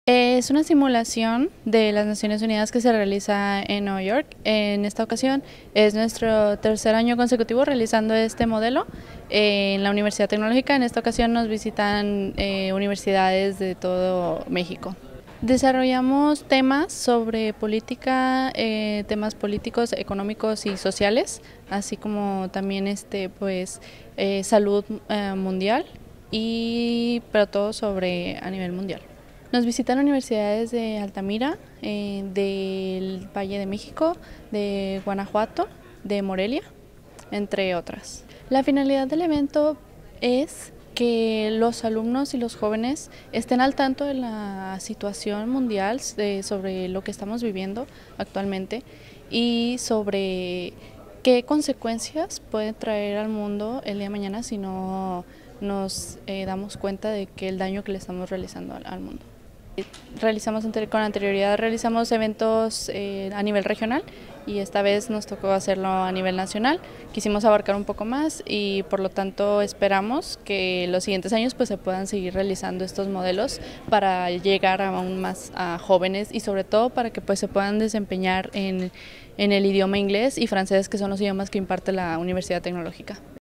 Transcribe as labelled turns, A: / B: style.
A: Es una simulación de las Naciones Unidas que se realiza en Nueva York. En esta ocasión es nuestro tercer año consecutivo realizando este modelo en la Universidad Tecnológica. En esta ocasión nos visitan universidades de todo México. Desarrollamos temas sobre política, temas políticos, económicos y sociales, así como también salud mundial pero todo sobre a nivel mundial. Nos visitan universidades de Altamira, del Valle de México, de Guanajuato, de Morelia, entre otras. La finalidad del evento es que los alumnos y los jóvenes estén al tanto de la situación mundial, sobre lo que estamos viviendo actualmente y sobre qué consecuencias puede traer al mundo el día de mañana si no nos damos cuenta de que el daño que le estamos realizando al mundo. Con anterioridad realizamos eventos a nivel regional y esta vez nos tocó hacerlo a nivel nacional. Quisimos abarcar un poco más y por lo tanto esperamos que los siguientes años se puedan seguir realizando estos modelos para llegar aún más a jóvenes y sobre todo para que se puedan desempeñar en el idioma inglés y francés, que son los idiomas que imparte la Universidad Tecnológica.